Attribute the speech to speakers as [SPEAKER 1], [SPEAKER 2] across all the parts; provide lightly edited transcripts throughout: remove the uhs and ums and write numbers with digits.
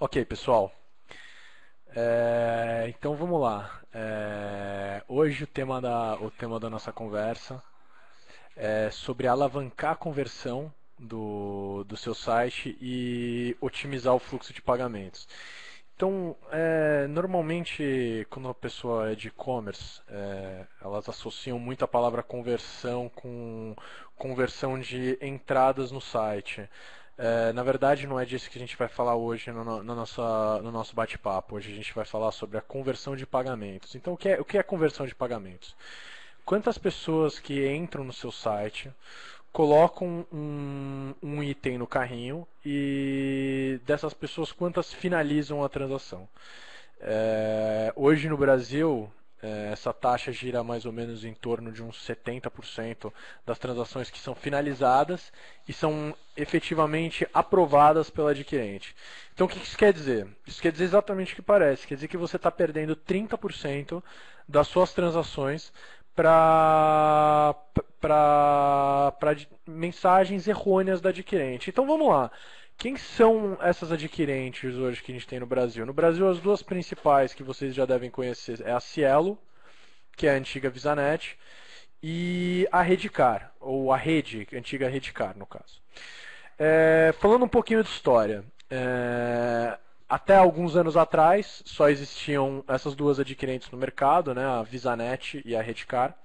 [SPEAKER 1] Ok, pessoal. Então vamos lá. Hoje o tema da nossa conversa é sobre alavancar a conversão do seu site e otimizar o fluxo de pagamentos. Então, normalmente, quando a pessoa é de e-commerce, elas associam muito a palavra conversão com conversão de entradas no site. Na verdade, não é disso que a gente vai falar hoje no nosso bate-papo. Hoje a gente vai falar sobre a conversão de pagamentos. Então, o que é conversão de pagamentos? Quantas pessoas que entram no seu site colocam um item no carrinho e dessas pessoas quantas finalizam a transação? Hoje no Brasil, essa taxa gira mais ou menos em torno de uns 70% das transações que são finalizadas e são efetivamente aprovadas pelo adquirente. Então o que isso quer dizer? Isso quer dizer exatamente o que parece. Quer dizer que você está perdendo 30% das suas transações para mensagens errôneas da adquirente. Então vamos lá. Quem são essas adquirentes hoje que a gente tem no Brasil? No Brasil, as duas principais que vocês já devem conhecer é a Cielo, que é a antiga Visanet, e a Redcar, ou a Rede, antiga Redcar, no caso. Falando um pouquinho de história, até alguns anos atrás só existiam essas duas adquirentes no mercado, né, a Visanet e a Redcar,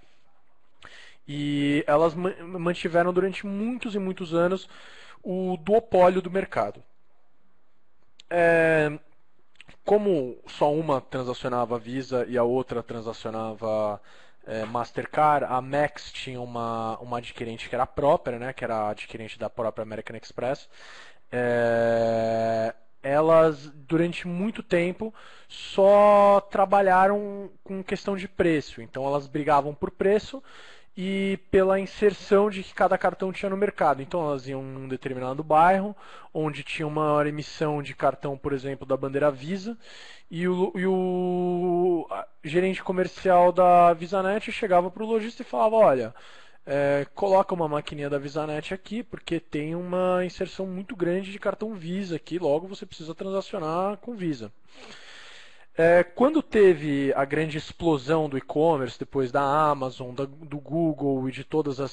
[SPEAKER 1] e elas mantiveram durante muitos e muitos anos o duopólio do mercado. É, Como só uma transacionava Visa e a outra transacionava Mastercard, a Max tinha uma adquirente que era própria, né, que era a adquirente da própria American Express. Elas, durante muito tempo, só trabalharam com questão de preço. Então, elas brigavam por preço e pela inserção de que cada cartão tinha no mercado. Então elas iam em um determinado bairro, onde tinha uma maior emissão de cartão, por exemplo, da bandeira Visa, e o gerente comercial da VisaNet chegava para o lojista e falava: olha, coloca uma maquininha da VisaNet aqui, porque tem uma inserção muito grande de cartão Visa aqui, logo você precisa transacionar com Visa. Quando teve a grande explosão do e-commerce, depois da Amazon, do Google e de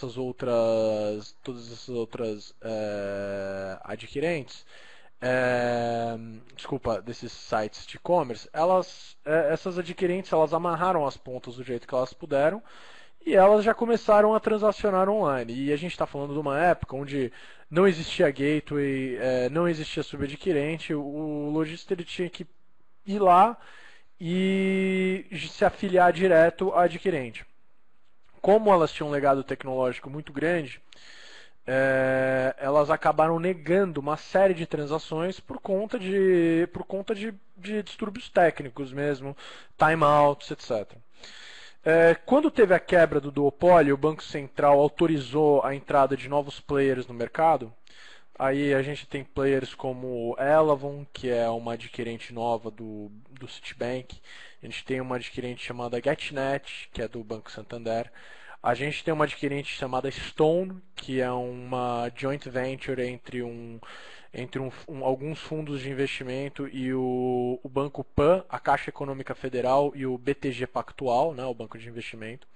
[SPEAKER 1] todas essas outras adquirentes, desculpa, desses sites de e-commerce, essas adquirentes, elas amarraram as pontas do jeito que elas puderam e elas já começaram a transacionar online. E a gente está falando de uma época onde não existia gateway, não existia subadquirente, o lojista ele tinha que ir lá e se afiliar direto à adquirente. Como elas tinham um legado tecnológico muito grande, elas acabaram negando uma série de transações por conta de distúrbios técnicos mesmo, timeouts, etc. Quando teve a quebra do duopólio, o Banco Central autorizou a entrada de novos players no mercado. Aí a gente tem players como o Elavon, que é uma adquirente nova do Citibank. A gente tem uma adquirente chamada GetNet, que é do Banco Santander. A gente tem uma adquirente chamada Stone, que é uma joint venture entre alguns fundos de investimento e o Banco Pan, a Caixa Econômica Federal e o BTG Pactual, né, o Banco de Investimento.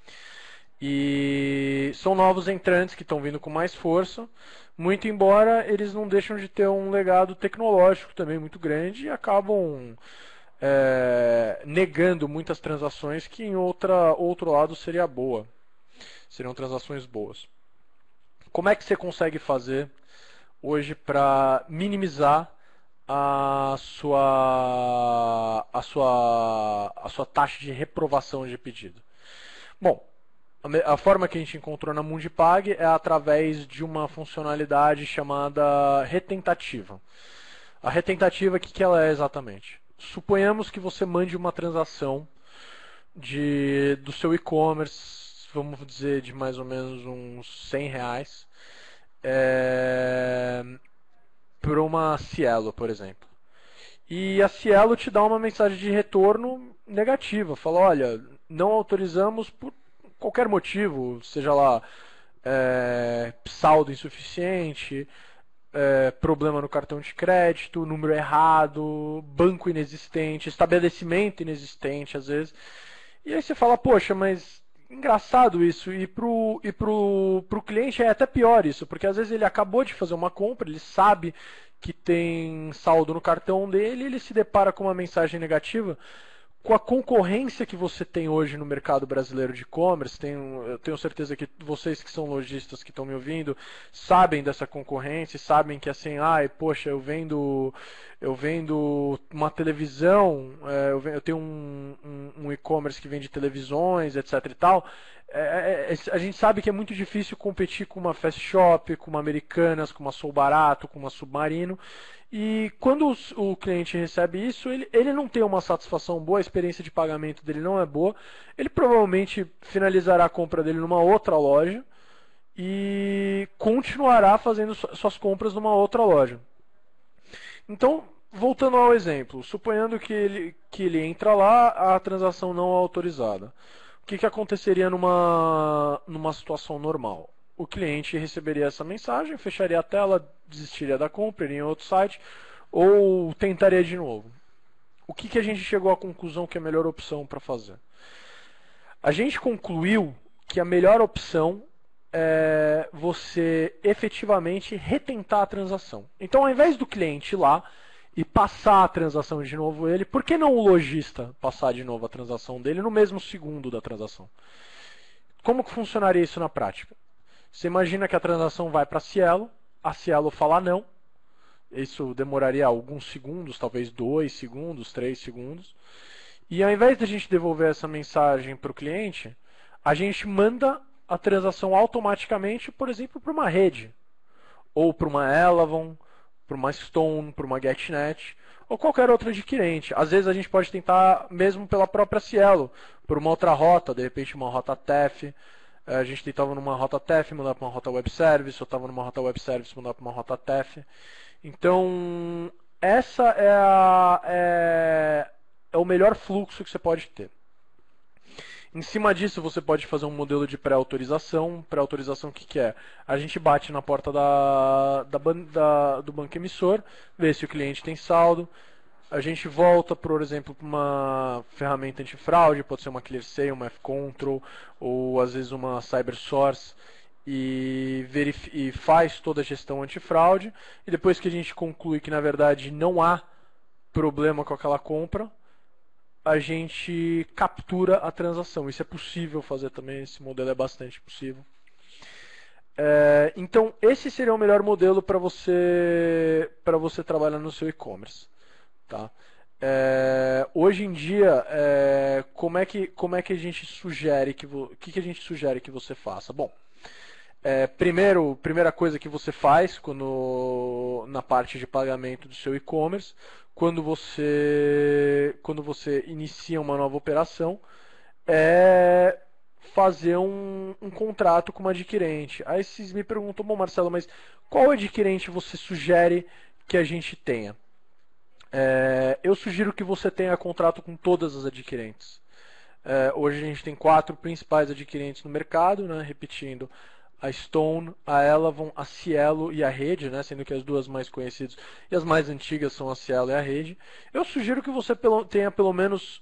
[SPEAKER 1] E são novos entrantes que estão vindo com mais força, muito embora eles não deixam de ter um legado tecnológico também muito grande e acabam negando muitas transações que em outro lado seriam transações boas. Como é que você consegue fazer hoje para minimizar a sua taxa de reprovação de pedido? Bom, a forma que a gente encontrou na Mundipag é através de uma funcionalidade chamada retentativa. A retentativa, o que ela é exatamente? Suponhamos que você mande uma transação do seu e-commerce, vamos dizer, de mais ou menos uns R$ 100, para uma Cielo, por exemplo. E a Cielo te dá uma mensagem de retorno negativa. Fala: olha, não autorizamos por qualquer motivo, seja lá saldo insuficiente, problema no cartão de crédito, número errado, banco inexistente, estabelecimento inexistente às vezes. E aí você fala, poxa, mas engraçado isso. E pro cliente é até pior isso, porque às vezes ele acabou de fazer uma compra, ele sabe que tem saldo no cartão dele, e ele se depara com uma mensagem negativa. Com a concorrência que você tem hoje no mercado brasileiro de e-commerce, eu tenho certeza que vocês que são lojistas que estão me ouvindo sabem dessa concorrência, sabem que assim, ai, poxa, eu vendo uma televisão, eu tenho um e-commerce que vende televisões, etc e tal. A gente sabe que é muito difícil competir com uma Fast Shop, com uma Americanas, com uma Sou Barato, com uma Submarino. E quando o cliente recebe isso, ele não tem uma satisfação boa, a experiência de pagamento dele não é boa. Ele provavelmente finalizará a compra dele numa outra loja e continuará fazendo suas compras numa outra loja. Então, voltando ao exemplo, suponhando que ele entra lá, a transação não é autorizada. O que aconteceria numa situação normal? O cliente receberia essa mensagem, fecharia a tela, desistiria da compra, iria em outro site ou tentaria de novo. O que a gente chegou à conclusão que é a melhor opção para fazer? A gente concluiu que a melhor opção é você efetivamente retentar a transação. Então, ao invés do cliente ir lá e passar a transação de novo ele, por que não o lojista passar de novo a transação dele no mesmo segundo da transação? Como que funcionaria isso na prática? Você imagina que a transação vai para a Cielo fala não, isso demoraria alguns segundos, talvez 2 segundos, 3 segundos, e ao invés de a gente devolver essa mensagem para o cliente, a gente manda a transação automaticamente, por exemplo, para uma rede, ou para uma Elavon, para uma Stone, para uma GetNet, ou qualquer outro adquirente. Às vezes a gente pode tentar mesmo pela própria Cielo, por uma outra rota, de repente uma rota TEF. A gente tentava numa rota TEF, mudar para uma rota Web Service, ou estava numa rota Web Service, mudar para uma rota TEF. Então, essa é o melhor fluxo que você pode ter. Em cima disso, você pode fazer um modelo de pré-autorização. Pré-autorização, o que é? A gente bate na porta do banco emissor, vê se o cliente tem saldo. A gente volta, por exemplo, para uma ferramenta antifraude, pode ser uma ClearSale, uma F-Control, ou às vezes uma CyberSource, e faz toda a gestão antifraude. E depois que a gente conclui que, na verdade, não há problema com aquela compra, a gente captura a transação. Isso é possível fazer também, esse modelo é bastante possível. Então, esse seria o melhor modelo para você trabalhar no seu e-commerce. Tá? Hoje em dia, como é que a gente sugere que a gente sugere que você faça? Bom, primeira coisa que você faz na parte de pagamento do seu e-commerce, quando você inicia uma nova operação, é fazer um contrato com uma adquirente. Aí vocês me perguntam, bom, Marcelo, mas qual adquirente você sugere que a gente tenha? Eu sugiro que você tenha contrato com todas as adquirentes. Hoje a gente tem 4 principais adquirentes no mercado, né? Repetindo, a Stone, a Elavon, a Cielo e a Rede, né? Sendo que as duas mais conhecidas e as mais antigas são a Cielo e a Rede. Eu sugiro que você tenha pelo menos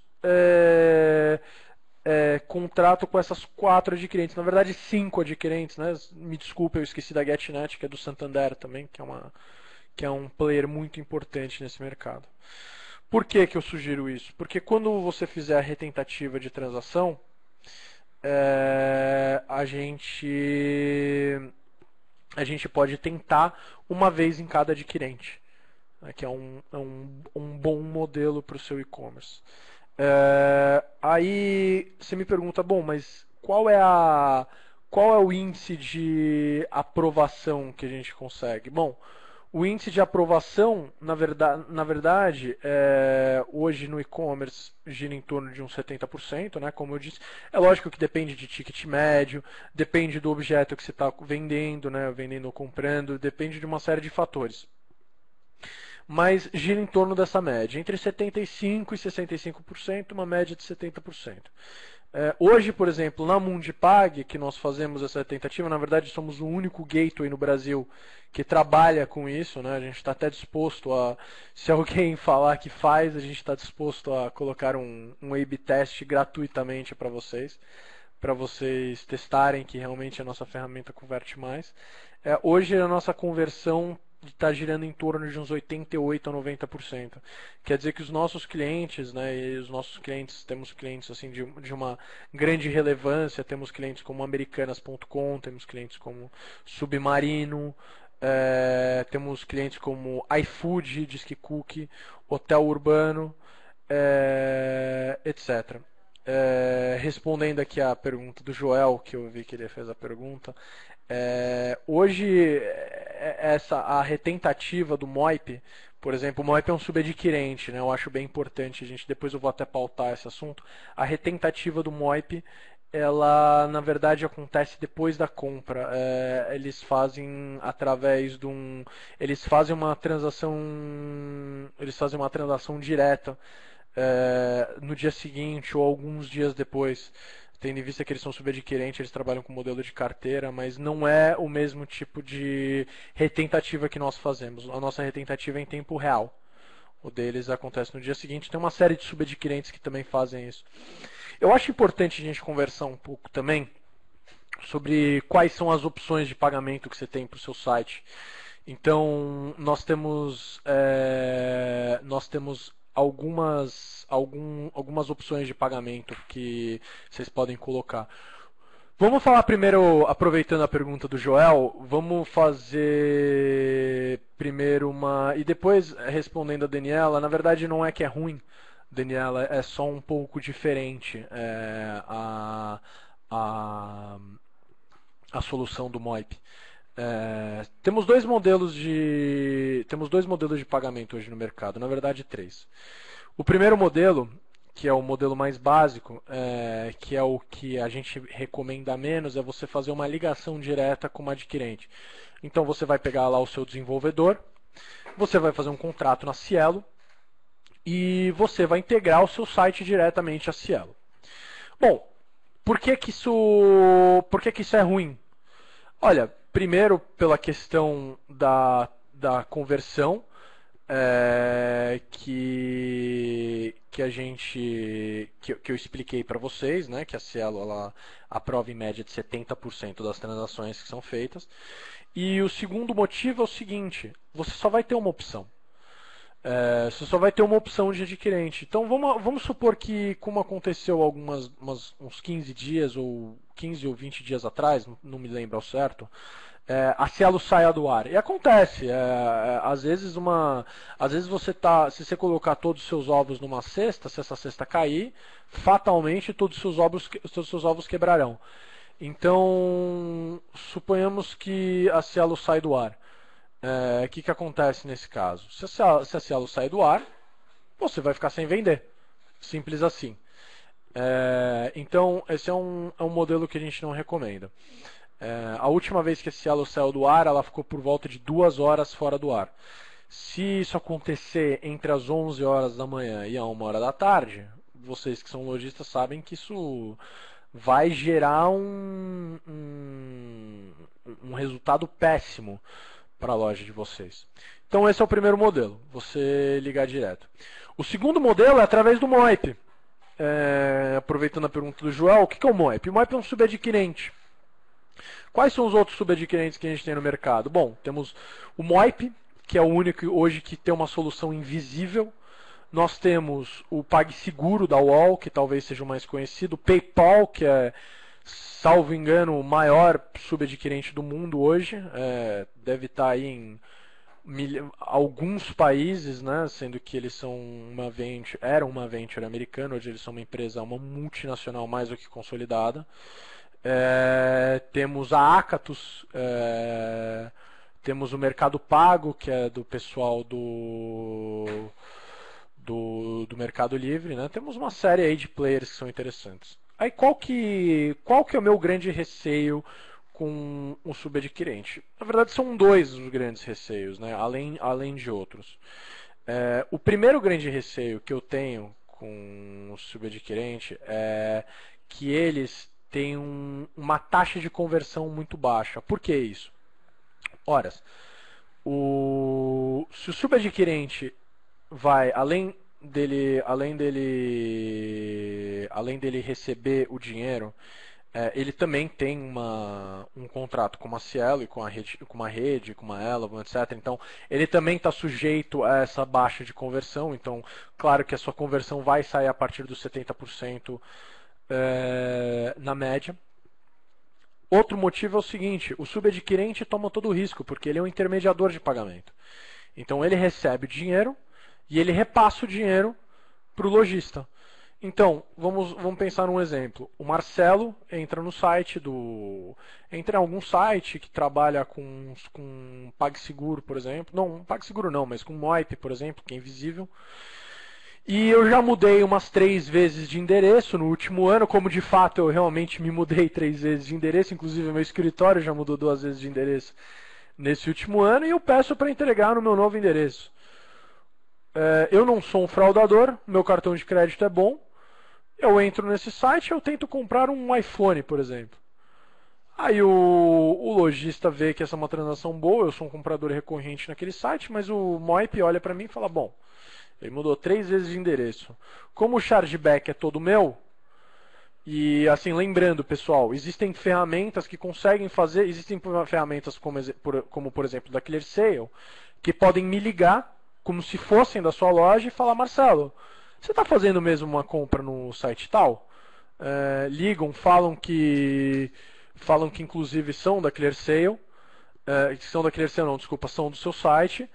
[SPEAKER 1] contrato com essas 4 adquirentes. Na verdade, 5 adquirentes, né? Me desculpe, eu esqueci da GetNet, que é do Santander também, que é um player muito importante nesse mercado. Por que eu sugiro isso? Porque quando você fizer a retentativa de transação, a gente pode tentar uma vez em cada adquirente, né, que é um bom modelo para o seu e-commerce. Aí você me pergunta, bom, mas qual é o índice de aprovação que a gente consegue? Bom, o índice de aprovação, na verdade, hoje no e-commerce gira em torno de uns 70%, né? Como eu disse. É lógico que depende de ticket médio, depende do objeto que você está vendendo, né? Vendendo ou comprando, depende de uma série de fatores. Mas gira em torno dessa média, entre 75% e 65%, uma média de 70%. Hoje, por exemplo, na Mundipag, que nós fazemos essa tentativa, na verdade somos o único gateway no Brasil que trabalha com isso, né? A gente está até disposto a, se alguém falar que faz, a gente está disposto a colocar um A/B teste gratuitamente para vocês testarem que realmente a nossa ferramenta converte mais. Hoje a nossa conversão está girando em torno de uns 88 a 90%. Quer dizer que os nossos clientes, né, e os nossos clientes, temos clientes assim de uma grande relevância, temos clientes como Americanas.com, temos clientes como Submarino, temos clientes como iFood, Disque Cookie, Hotel Urbano, etc. Respondendo aqui a pergunta do Joel, que eu vi que ele fez a pergunta, hoje a retentativa do Moip, por exemplo, o Moip é um subadquirente, né? Eu acho bem importante, depois eu vou até pautar esse assunto. A retentativa do Moip, ela na verdade acontece depois da compra. Eles fazem através de eles fazem uma transação direta no dia seguinte ou alguns dias depois. Tendo em vista que eles são subadquirentes, eles trabalham com modelo de carteira, mas não é o mesmo tipo de retentativa que nós fazemos. A nossa retentativa é em tempo real. O deles acontece no dia seguinte. Tem uma série de subadquirentes que também fazem isso. Eu acho importante a gente conversar um pouco também sobre quais são as opções de pagamento que você tem para o seu site. Então, nós temos algumas opções de pagamento que vocês podem colocar. Vamos falar primeiro, aproveitando a pergunta do Joel, vamos fazer primeiro uma. E depois respondendo a Daniela, na verdade não é que é ruim, Daniela, é só um pouco diferente a solução do Moip. Temos dois modelos de pagamento hoje no mercado, na verdade três. O primeiro modelo, que é o modelo mais básico, que é o que a gente recomenda menos, é você fazer uma ligação direta com o adquirente. Então você vai pegar lá o seu desenvolvedor, você vai fazer um contrato na Cielo e você vai integrar o seu site diretamente à Cielo. Bom, por que que isso é ruim? Olha, primeiro pela questão da conversão, que eu expliquei para vocês, né, que a Cielo ela aprova em média de 70% das transações que são feitas. E o segundo motivo é o seguinte: você só vai ter uma opção. Você só vai ter uma opção de adquirente. Então vamos supor que, como aconteceu uns 15 dias, ou 15 ou 20 dias atrás, não me lembro ao certo, a Cielo saia do ar. E acontece, às vezes se você colocar todos os seus ovos numa cesta, se essa cesta cair, fatalmente todos os seus ovos quebrarão. Então, suponhamos que a Cielo sai do ar. O que acontece nesse caso? Se a Cielo sair do ar, você vai ficar sem vender. Simples assim. Então, esse é um modelo que a gente não recomenda. A última vez que a Cielo saiu do ar, ela ficou por volta de 2 horas fora do ar. Se isso acontecer entre as 11 horas da manhã e a 1 hora da tarde, vocês que são lojistas sabem que isso vai gerar um resultado péssimo para a loja de vocês. Então esse é o primeiro modelo, você ligar direto. O segundo modelo é através do Moip. Aproveitando a pergunta do Joel, o que é o Moip? O Moip é um subadquirente. Quais são os outros subadquirentes que a gente tem no mercado? Bom, temos o Moip, que é o único hoje que tem uma solução invisível. Nós temos o PagSeguro da UOL, que talvez seja o mais conhecido. O PayPal, que é, salvo engano, o maior subadquirente do mundo hoje. Deve estar aí em alguns países, né, sendo que eles são eram uma venture americana, hoje eles são uma multinacional mais do que consolidada. Temos a Acatus, temos o Mercado Pago, que é do pessoal do Mercado Livre, né? Temos uma série aí de players que são interessantes. Aí qual que é o meu grande receio com o subadquirente? Na verdade são dois os grandes receios, né? Além de outros. O primeiro grande receio que eu tenho com o subadquirente é que eles têm uma taxa de conversão muito baixa. Por que isso? Ora, se o subadquirente vai, além dele receber o dinheiro, ele também tem um contrato com uma Cielo e com uma rede, com uma Elavon, etc. Então, ele também está sujeito a essa baixa de conversão. Então, claro que a sua conversão vai sair a partir dos 70% na média. Outro motivo é o seguinte: o subadquirente toma todo o risco, porque ele é um intermediador de pagamento. Então, ele recebe o dinheiro e ele repassa o dinheiro para o lojista. Então, vamos pensar num exemplo. O Marcelo entra no site entra em algum site que trabalha com PagSeguro, por exemplo. Não, PagSeguro não, mas com Moip, por exemplo, que é invisível. E eu já mudei umas 3 vezes de endereço no último ano, como de fato eu realmente me mudei 3 vezes de endereço, inclusive meu escritório já mudou 2 vezes de endereço nesse último ano, e eu peço para entregar no meu novo endereço. Eu não sou um fraudador, meu cartão de crédito é bom. Eu entro nesse site e eu tento comprar um iPhone, por exemplo. Aí o lojista vê que essa é uma transação boa, eu sou um comprador recorrente naquele site, mas o Moip olha para mim e fala, bom, ele mudou 3 vezes de endereço. Como o chargeback é todo meu, e assim, lembrando, pessoal, existem ferramentas que conseguem fazer, existem ferramentas como por exemplo, da ClearSale, que podem me ligar como se fossem da sua loja e falar, Marcelo, você está fazendo mesmo uma compra no site tal? Ligam, falam que inclusive são da ClearSale, são da ClearSale não, desculpa, são do seu site,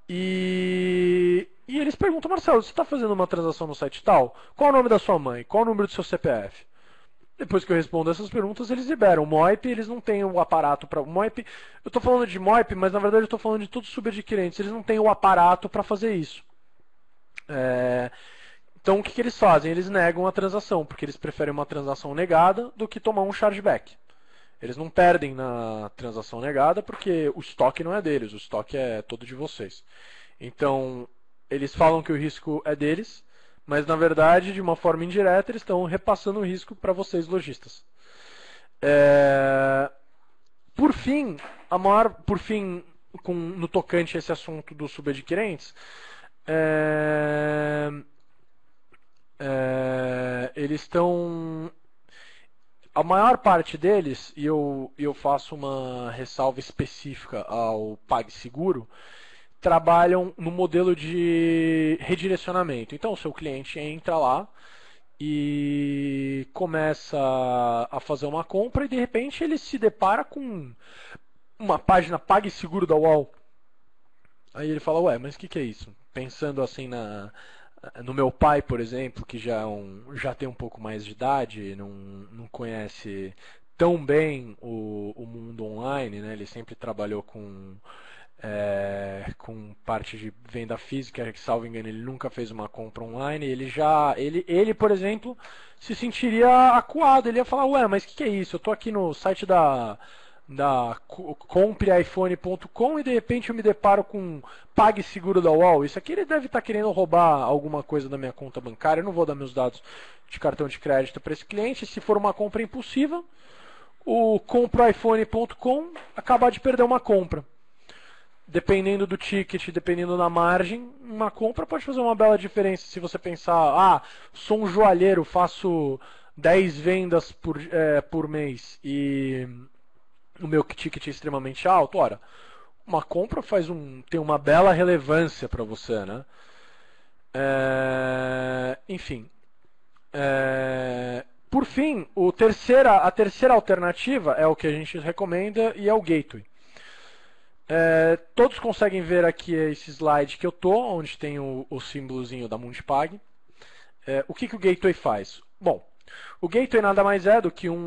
[SPEAKER 1] e eles perguntam, Marcelo, você está fazendo uma transação no site tal? Qual é o nome da sua mãe? Qual é o número do seu CPF? Depois que eu respondo essas perguntas, eles liberam. O Moip, eles não têm o aparato para... Moip, eu estou falando de Moip, mas na verdade eu estou falando de todos os subadquirentes. Eles não têm o aparato para fazer isso. Então o que eles fazem? Eles negam a transação, porque eles preferem uma transação negada do que tomar um chargeback. Eles não perdem na transação negada porque o estoque não é deles, o estoque é todo de vocês. Então, eles falam que o risco é deles, mas na verdade, de uma forma indireta, eles estão repassando o risco para vocês, lojistas. Por fim, no tocante a esse assunto dos subadquirentes, eles estão... A maior parte deles, e eu faço uma ressalva específica ao PagSeguro, trabalham no modelo de redirecionamento. Então, o seu cliente entra lá e começa a fazer uma compra e de repente ele se depara com uma página PagSeguro da UOL. Aí ele fala, ué, mas o que é isso? Pensando assim no meu pai, por exemplo, que já tem um pouco mais de idade, não conhece tão bem o mundo online, né? Ele sempre trabalhou com parte de venda física, que salvo engano ele nunca fez uma compra online. Ele por exemplo, se sentiria acuado. Ele ia falar, ué, mas o que é isso? Eu estou aqui no site da compreaiphone.com e de repente eu me deparo com PagSeguro da UOL. Isso aqui ele deve estar querendo roubar alguma coisa da minha conta bancária. Eu não vou dar meus dados de cartão de crédito para esse cliente. Se for uma compra impulsiva, o compreaiphone.com acaba de perder uma compra. Dependendo do ticket, dependendo da margem, uma compra pode fazer uma bela diferença. Se você pensar, sou um joalheiro, faço 10 vendas por mês e o meu ticket é extremamente alto, ora, uma compra tem uma bela relevância para você, né? Enfim. Por fim, a terceira alternativa é o que a gente recomenda e é o Gateway. Todos conseguem ver aqui esse slide que eu tô, onde tem o símbolozinho da Mundipag. O que o Gateway faz? Bom, o Gateway nada mais é do que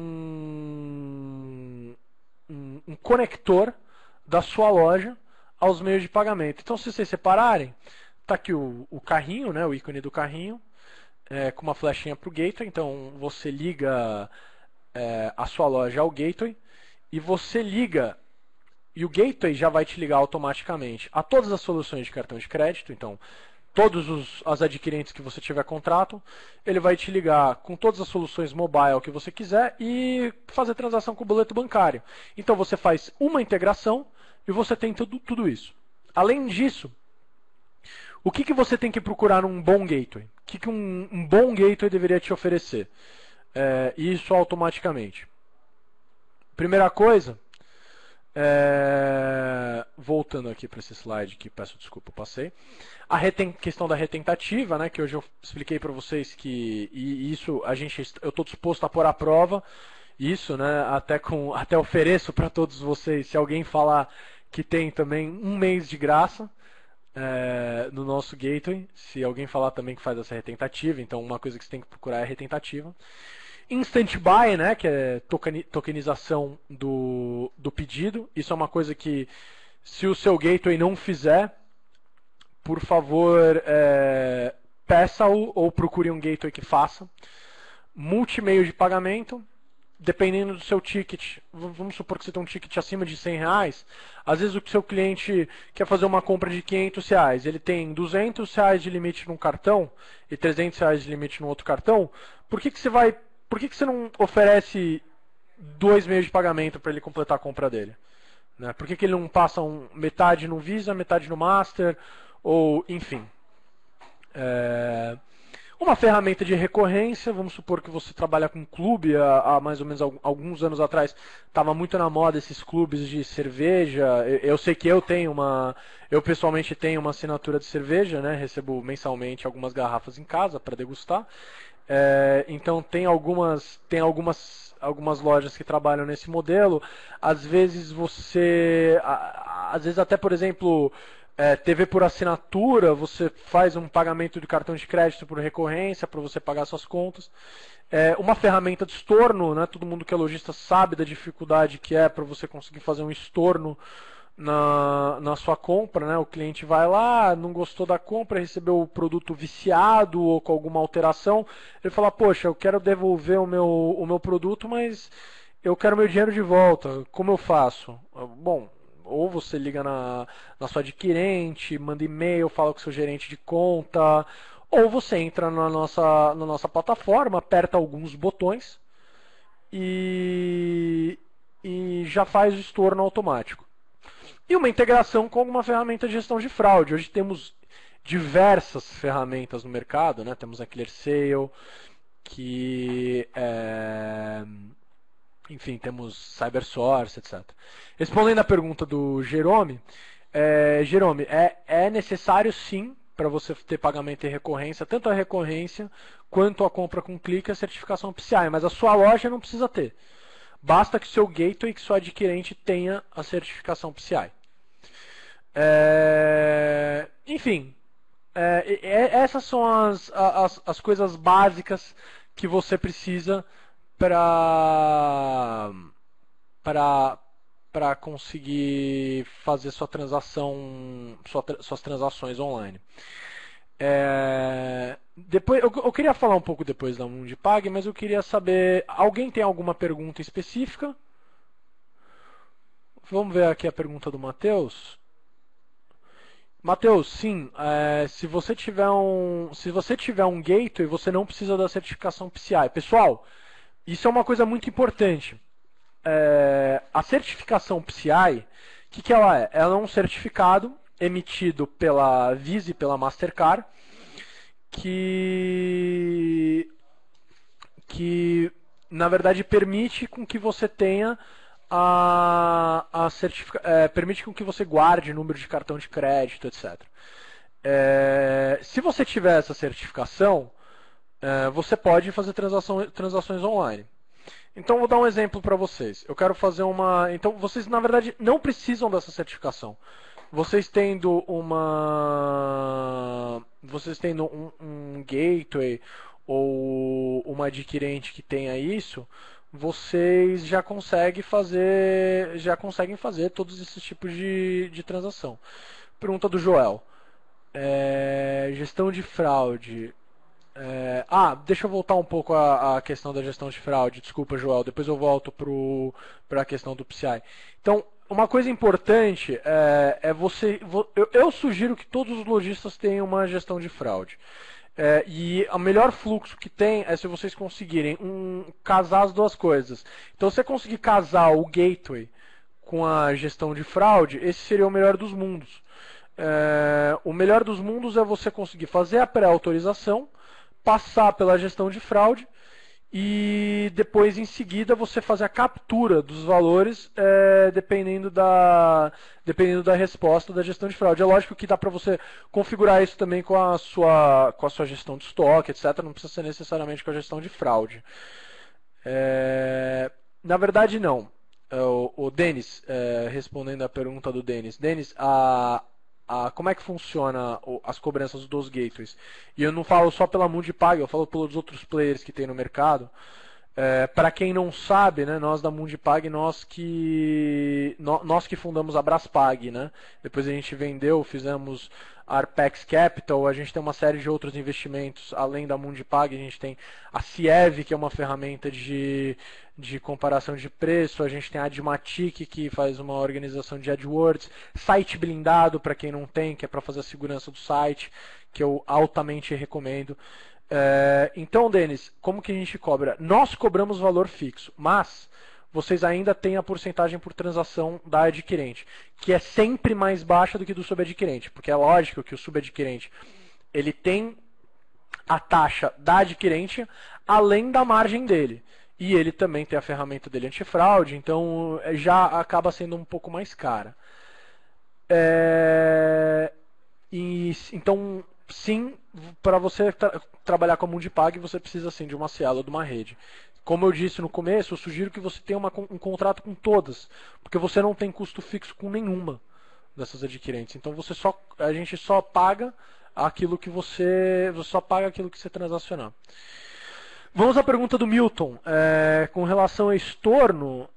[SPEAKER 1] um conector da sua loja aos meios de pagamento. Então, se vocês separarem, está aqui o carrinho, né, o ícone do carrinho, com uma flechinha para o Gateway. Então, você liga a sua loja ao Gateway e você liga... E o Gateway já vai te ligar automaticamente a todas as soluções de cartão de crédito. Então, todos as adquirentes que você tiver contrato, ele vai te ligar com todas as soluções mobile que você quiser e fazer transação com o boleto bancário. Então você faz uma integração e você tem tudo isso. Além disso, o que você tem que procurar num bom gateway? O que um bom gateway deveria te oferecer? Isso automaticamente. Primeira coisa, voltando aqui para esse slide que peço desculpa, eu passei. A questão da retentativa, né, que hoje eu expliquei para vocês que isso eu estou disposto a pôr à prova. Isso, né, até ofereço para todos vocês, se alguém falar que tem também um mês de graça no nosso gateway, se alguém falar também que faz essa retentativa, então uma coisa que você tem que procurar é a retentativa. Instant Buy, né, que é tokenização do pedido. Isso é uma coisa que, se o seu gateway não fizer, por favor, peça-o ou procure um gateway que faça. Multimeio de pagamento, dependendo do seu ticket. Vamos supor que você tem um ticket acima de R$100. Às vezes o seu cliente quer fazer uma compra de R$500. Ele tem R$200 de limite num cartão e R$300 de limite no outro cartão. Por que você não oferece 2 meios de pagamento para ele completar a compra dele? Né? Por que ele não passa metade no Visa, metade no Master? Ou, enfim. Uma ferramenta de recorrência, vamos supor que você trabalha com clube, há mais ou menos alguns anos atrás, estava muito na moda esses clubes de cerveja. Eu sei que eu pessoalmente tenho uma assinatura de cerveja, né? Recebo mensalmente algumas garrafas em casa para degustar. Então tem algumas lojas que trabalham nesse modelo. Às vezes até, por exemplo, TV por assinatura, você faz um pagamento de cartão de crédito por recorrência para você pagar suas contas. Uma ferramenta de estorno, né? Todo mundo que é lojista sabe da dificuldade que é para você conseguir fazer um estorno na sua compra, né? O cliente vai lá, não gostou da compra, recebeu o produto viciado ou com alguma alteração, ele fala, poxa, eu quero devolver o meu produto, mas eu quero meu dinheiro de volta, como eu faço? Bom, ou você liga na sua adquirente, manda e-mail, fala com o seu gerente de conta, ou você entra na nossa plataforma, aperta alguns botões e já faz o estorno automático. E uma integração com alguma ferramenta de gestão de fraude. Hoje temos diversas ferramentas no mercado, né? Temos a ClearSale, enfim, temos CyberSource, etc. Respondendo à pergunta do Jerome, Jerome, é necessário sim para você ter pagamento em recorrência, tanto a recorrência quanto a compra com clique e a certificação PCI, mas a sua loja não precisa ter. Basta que seu gateway, que sua adquirente tenha a certificação PCI. Enfim, essas são as coisas básicas que você precisa para conseguir fazer suas transações online. Depois, eu queria falar um pouco depois da Mundipag, mas eu queria saber, alguém tem alguma pergunta específica? Vamos ver aqui a pergunta do Matheus. Matheus, sim, se você tiver um gateway, você não precisa da certificação PCI. Pessoal, isso é uma coisa muito importante. A certificação PCI, o que ela é? Ela é um certificado emitido pela Visa e pela Mastercard que na verdade permite com que você tenha permite com que você guarde número de cartão de crédito, etc. Se você tiver essa certificação, você pode fazer transações online. Então vou dar um exemplo para vocês. Eu quero fazer então vocês na verdade não precisam dessa certificação. Vocês tendo um gateway ou uma adquirente que tenha isso, vocês já conseguem fazer todos esses tipos de transação. Pergunta do Joel. Gestão de fraude. Deixa eu voltar um pouco à questão da gestão de fraude. Desculpa, Joel. Depois eu volto para a questão do PCI. Então, uma coisa importante é você. Eu sugiro que todos os lojistas tenham uma gestão de fraude. E o melhor fluxo que tem é se vocês conseguirem casar as duas coisas. Então, se você conseguir casar o gateway com a gestão de fraude, esse seria o melhor dos mundos. O melhor dos mundos é você conseguir fazer a pré-autorização, passar pela gestão de fraude e depois em seguida você fazer a captura dos valores dependendo da resposta da gestão de fraude. É lógico que dá para você configurar isso também com a sua gestão de estoque, etc. Não precisa ser necessariamente com a gestão de fraude. Na verdade não. O Denis, respondendo a pergunta do Denis. Denis, como é que funciona as cobranças dos gateways? E eu não falo só pela Mundipag, eu falo pelos outros players que tem no mercado. Para quem não sabe, né, nós da Mundipag, nós que fundamos a Braspag, né? Depois a gente vendeu, fizemos a Arpex Capital, a gente tem uma série de outros investimentos além da Mundipag, a gente tem a Ciev, que é uma ferramenta de comparação de preço, a gente tem a Admatic, que faz uma organização de AdWords, site blindado para quem não tem, que é para fazer a segurança do site, que eu altamente recomendo. Então, Denis, como que a gente cobra? Nós cobramos valor fixo, mas vocês ainda têm a porcentagem por transação da adquirente, que é sempre mais baixa do que do subadquirente, porque é lógico que o subadquirente ele tem a taxa da adquirente além da margem dele. E ele também tem a ferramenta dele antifraude, então já acaba sendo um pouco mais cara. Então, sim, para você trabalhar com a Mundipag, você precisa sim de uma cielo ou de uma rede. Como eu disse no começo, eu sugiro que você tenha um contrato com todas, porque você não tem custo fixo com nenhuma dessas adquirentes. Então a gente só paga aquilo que você só paga aquilo que você transacionar. Vamos à pergunta do Milton. Com relação a estorno,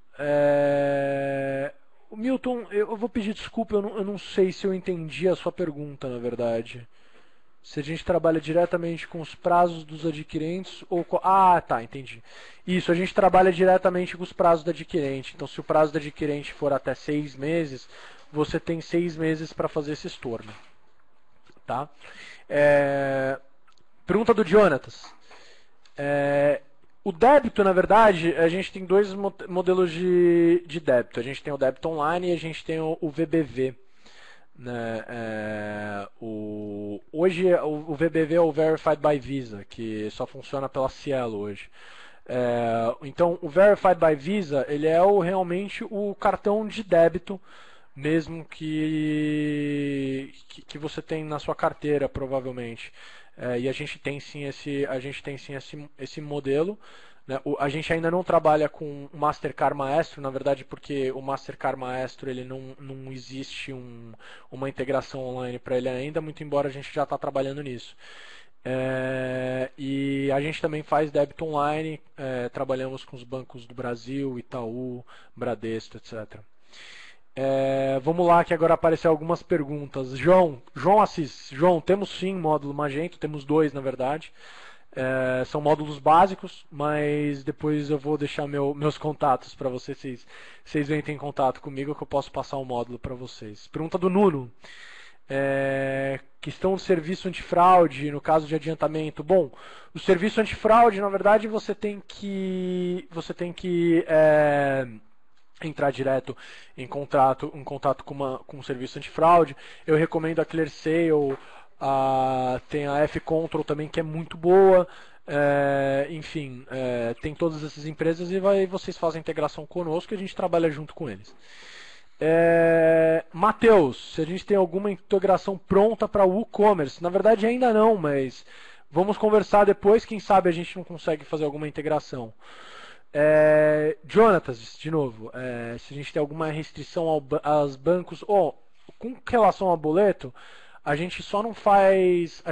[SPEAKER 1] o Milton, eu vou pedir desculpa, eu não sei se eu entendi a sua pergunta, na verdade. Se a gente trabalha diretamente com os prazos dos adquirentes ou com... Ah, tá, entendi. Isso, a gente trabalha diretamente com os prazos do adquirente. Então, se o prazo do adquirente for até 6 meses, você tem 6 meses para fazer esse estorno. Tá? Pergunta do Jonatas. O débito, na verdade, a gente tem dois modelos de débito. A gente tem o débito online e a gente tem o VBV. Né? Hoje o VBV é o Verified by Visa, que só funciona pela Cielo hoje. Então o Verified by Visa ele é realmente o cartão de débito mesmo que você tem na sua carteira, provavelmente. E a gente tem sim esse modelo. Né? A gente ainda não trabalha com o Mastercard Maestro, na verdade, porque o Mastercard Maestro ele não existe uma integração online para ele ainda, muito embora a gente já está trabalhando nisso. E a gente também faz débito online, trabalhamos com os bancos do Brasil, Itaú, Bradesco, etc. Vamos lá, que agora apareceram algumas perguntas. João Assis. João, temos sim módulo Magento, temos 2 na verdade. São módulos básicos, mas depois eu vou deixar meus contatos para vocês entrem em contato comigo que eu posso passar o módulo para vocês. Pergunta do Nuno. Questão do serviço antifraude, no caso de adiantamento. Bom, o serviço antifraude, na verdade, você tem que entrar direto em contato com um serviço antifraude. Eu recomendo a ClearSale, tem a F-Control também, que é muito boa. Enfim, tem todas essas empresas e vocês fazem integração conosco e a gente trabalha junto com eles. Matheus, se a gente tem alguma integração pronta para o WooCommerce. Na verdade ainda não, mas vamos conversar depois, quem sabe a gente não consegue fazer alguma integração. Jonatas, de novo, se a gente tem alguma restrição aos bancos, com relação ao boleto, a gente só não faz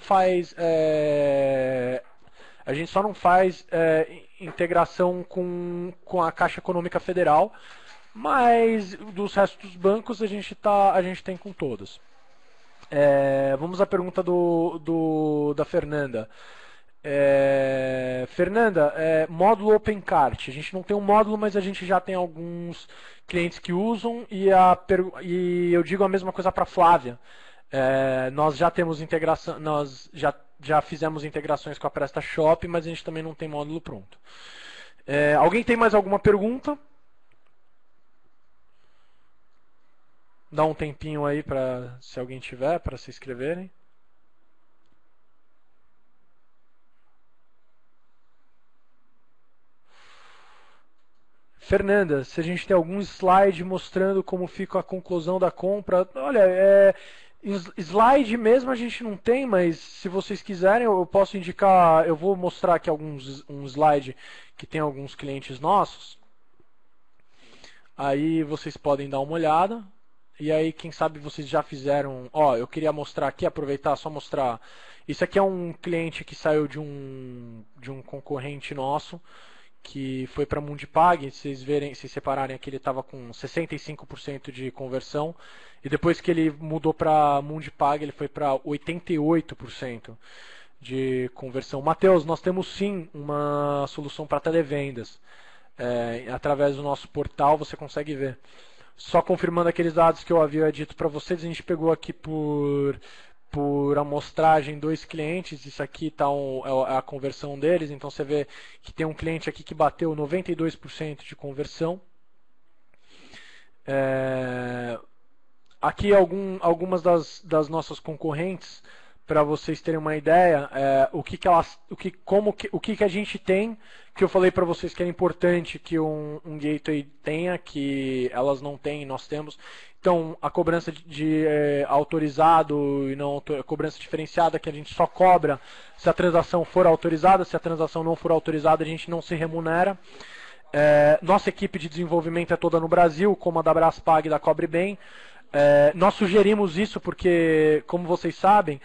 [SPEAKER 1] integração com a Caixa Econômica Federal, mas dos restos dos bancos a gente tem com todos. Vamos à pergunta da Fernanda. Fernanda, módulo OpenCart. A gente não tem um módulo, mas a gente já tem alguns clientes que usam e eu digo a mesma coisa para Flávia. Nós já temos integração, nós já fizemos integrações com a PrestaShop, mas a gente também não tem módulo pronto. Alguém tem mais alguma pergunta? Dá um tempinho aí para, se alguém tiver, para se inscreverem. Fernanda, se a gente tem algum slide mostrando como fica a conclusão da compra, olha, slide mesmo a gente não tem, mas se vocês quiserem eu posso indicar, eu vou mostrar aqui um slide que tem alguns clientes nossos. Aí vocês podem dar uma olhada. E aí, quem sabe vocês já fizeram... eu queria mostrar aqui, aproveitar, só mostrar. Isso aqui é um cliente que saiu de um concorrente nosso, que foi para Mundipag. Se vocês separarem aqui, ele estava com 65% de conversão. E depois que ele mudou para Mundipag, ele foi para 88% de conversão. Matheus, nós temos sim uma solução para televendas. Através do nosso portal você consegue ver. Só confirmando aqueles dados que eu havia dito para vocês, a gente pegou aqui por amostragem 2 clientes, isso aqui tá é a conversão deles, então você vê que tem um cliente aqui que bateu 92% de conversão. Aqui algumas das nossas concorrentes, para vocês terem uma ideia, o que a gente tem, que eu falei para vocês que é importante que um gateway tenha, que elas não têm, nós temos. Então, a cobrança de autorizado e não a cobrança diferenciada, que a gente só cobra se a transação for autorizada, se a transação não for autorizada, a gente não se remunera. Nossa equipe de desenvolvimento é toda no Brasil, como a da Braspag e da CobrBem. Nós sugerimos isso porque, como vocês sabem,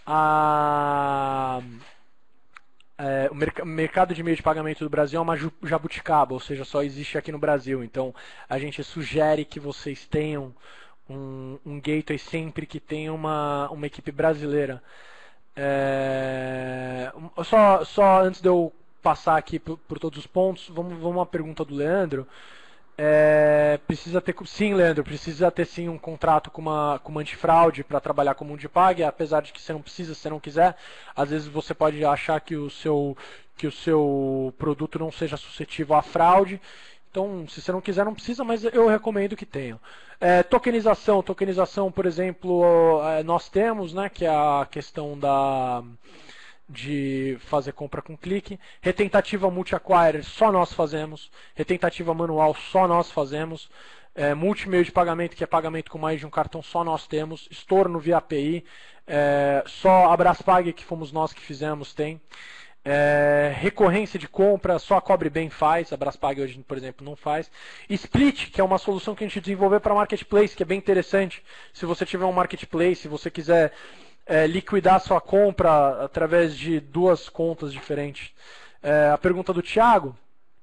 [SPEAKER 1] o mercado de meio de pagamento do Brasil é uma jabuticaba, ou seja, só existe aqui no Brasil. Então a gente sugere que vocês tenham um gateway sempre que tenha uma equipe brasileira. Só antes de eu passar aqui por todos os pontos, vamos uma pergunta do Leandro. Sim, Leandro, precisa ter sim um contrato com uma antifraude para trabalhar com o Mundipag, apesar de que você não precisa, se você não quiser. Às vezes você pode achar que o seu produto não seja suscetível à fraude. Então, se você não quiser, não precisa, mas eu recomendo que tenha. Tokenização, por exemplo, nós temos, né, que é a questão de fazer compra com clique. Retentativa multi-acquirer, só nós fazemos. Retentativa manual, só nós fazemos. Multimeio de pagamento, que é pagamento com mais de um cartão, só nós temos. Estorno via API, só a Braspag, que fomos nós que fizemos, tem. Recorrência de compra, só a CobrBem faz, a Braspag hoje, por exemplo, não faz. Split, que é uma solução que a gente desenvolveu para marketplace, que é bem interessante. Se você tiver um marketplace, se você quiser liquidar sua compra através de 2 contas diferentes. A pergunta do Thiago,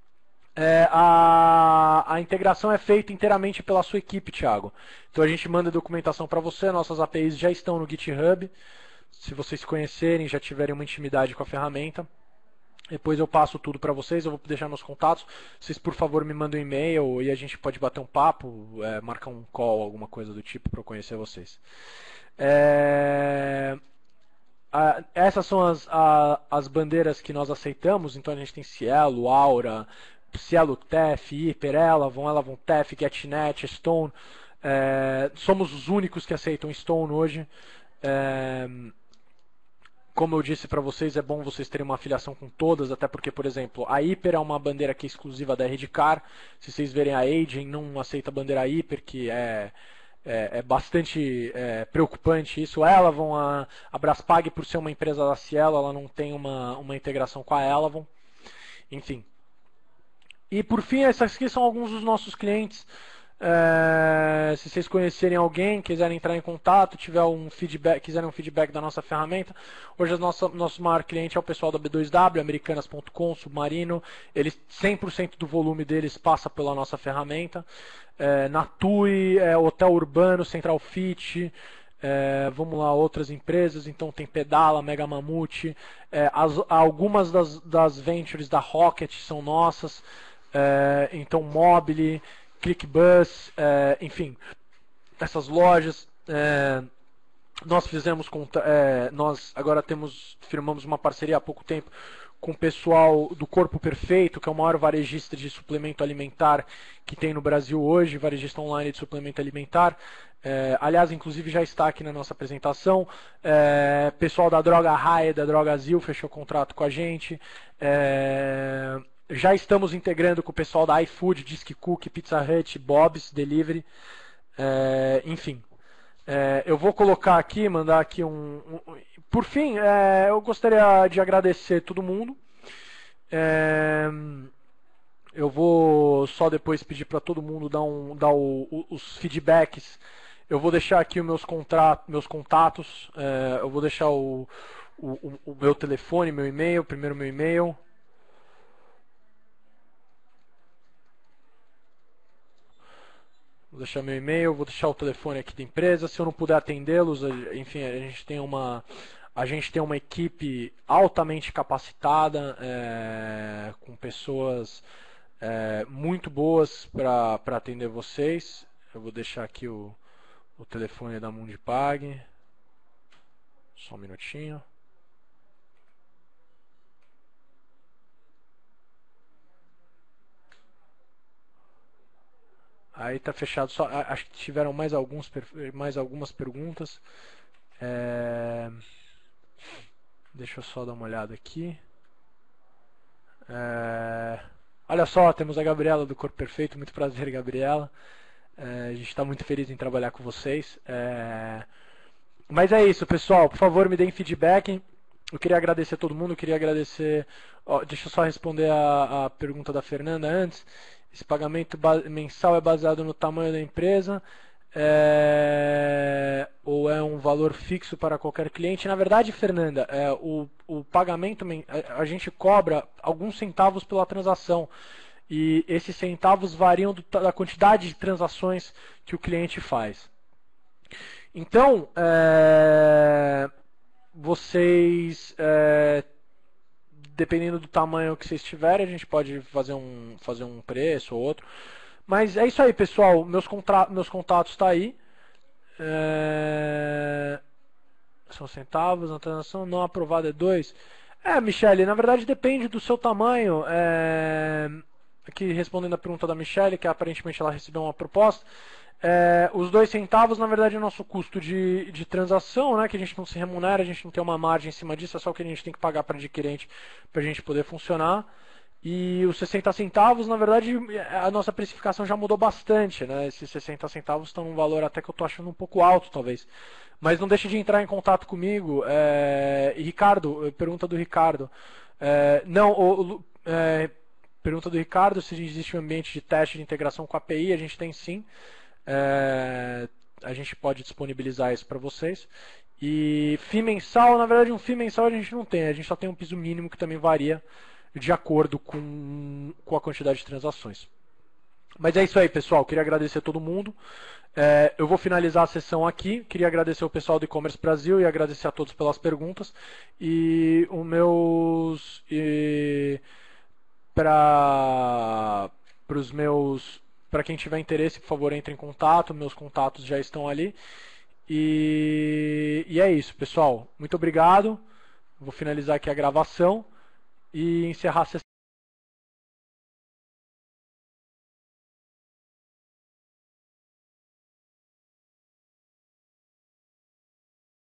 [SPEAKER 1] a integração é feita inteiramente pela sua equipe, Thiago. Então a gente manda documentação para você, nossas APIs já estão no GitHub. Se vocês conhecerem, já tiverem uma intimidade com a ferramenta, depois eu passo tudo para vocês, eu vou deixar meus contatos. Vocês, por favor, me mandem um e-mail e a gente pode bater um papo, marcar um call, alguma coisa do tipo, para eu conhecer vocês. Essas são as bandeiras que nós aceitamos. Então a gente tem Cielo, Aura, Cielo TEF, Hyper, Elavon TEF, GetNet, Stone. Somos os únicos que aceitam Stone hoje. Como eu disse para vocês, é bom vocês terem uma afiliação com todas, até porque, por exemplo, a Hyper é uma bandeira que é exclusiva da Redcar. Se vocês verem, a Agent não aceita a bandeira Hyper, que é bastante preocupante isso. Elavon, a Braspag, por ser uma empresa da Cielo, ela não tem uma integração com a Elavon. Enfim. E por fim, esses aqui são alguns dos nossos clientes. Se vocês conhecerem alguém, quiserem entrar em contato, quiserem um feedback da nossa ferramenta. Hoje o nosso maior cliente é o pessoal da B2W, Americanas.com, Submarino. 100% do volume deles passa pela nossa ferramenta. Natui, Hotel Urbano, Central Fit, Vamos lá, outras empresas, então tem Pedala, Mega Mamute, algumas das ventures da Rocket são nossas, então Mobile, ClickBus, enfim, essas lojas. Nós fizemos, nós agora firmamos uma parceria há pouco tempo com o pessoal do Corpo Perfeito, que é o maior varejista de suplemento alimentar que tem no Brasil hoje, varejista online de suplemento alimentar. Aliás, inclusive já está aqui na nossa apresentação. Pessoal da Droga Raia, da Drogazil, fechou contrato com a gente. Já estamos integrando com o pessoal da iFood, Disque Cook, Pizza Hut, Bob's Delivery. Enfim. Eu vou colocar aqui, mandar aqui Por fim, eu gostaria de agradecer todo mundo. Eu vou só depois pedir para todo mundo dar os feedbacks. Eu vou deixar aqui os meus contatos. Eu vou deixar o meu telefone, meu e-mail, primeiro meu e-mail. Vou deixar meu e-mail, vou deixar o telefone aqui da empresa. Se eu não puder atendê-los, enfim, a gente tem uma equipe altamente capacitada, com pessoas muito boas para atender vocês. Eu vou deixar aqui o telefone da Mundipag. Só um minutinho. Aí tá fechado. Acho que tiveram mais algumas perguntas. Deixa eu só dar uma olhada aqui. Olha só, temos a Gabriela do Corpo Perfeito. Muito prazer, Gabriela. A gente está muito feliz em trabalhar com vocês. Mas é isso, pessoal. Por favor, me deem feedback. Eu queria agradecer a todo mundo. Queria agradecer. Deixa eu só responder a pergunta da Fernanda antes. Esse pagamento mensal é baseado no tamanho da empresa ou é um valor fixo para qualquer cliente? Na verdade, Fernanda, o pagamento a gente cobra alguns centavos pela transação e esses centavos variam da quantidade de transações que o cliente faz. Então, vocês dependendo do tamanho que vocês tiverem, a gente pode fazer um preço ou outro. Mas é isso aí, pessoal. Meus contatos estão aí. São centavos, na transação não aprovada é 2. Michele, na verdade depende do seu tamanho. Aqui respondendo a pergunta da Michele, que aparentemente ela recebeu uma proposta. Os 2 centavos, na verdade, é o nosso custo de transação, né, que a gente não se remunera, a gente não tem uma margem em cima disso, é só o que a gente tem que pagar para adquirente para a gente poder funcionar. E os 60 centavos, na verdade, a nossa precificação já mudou bastante, né? Esses 60 centavos estão num valor até que eu estou achando um pouco alto, talvez. Mas não deixe de entrar em contato comigo. Ricardo, pergunta do Ricardo. Pergunta do Ricardo se existe um ambiente de teste de integração com a API. A gente tem sim. A gente pode disponibilizar isso para vocês. E FII mensal, na verdade, um FII mensal a gente não tem. A gente só tem um piso mínimo que também varia de acordo com a quantidade de transações. Mas é isso aí, pessoal. Queria agradecer a todo mundo. Eu vou finalizar a sessão aqui. Queria agradecer o pessoal do E-Commerce Brasil e agradecer a todos pelas perguntas. E para quem tiver interesse, por favor, entre em contato. Meus contatos já estão ali. E é isso, pessoal. Muito obrigado. Vou finalizar aqui a gravação e encerrar a sessão.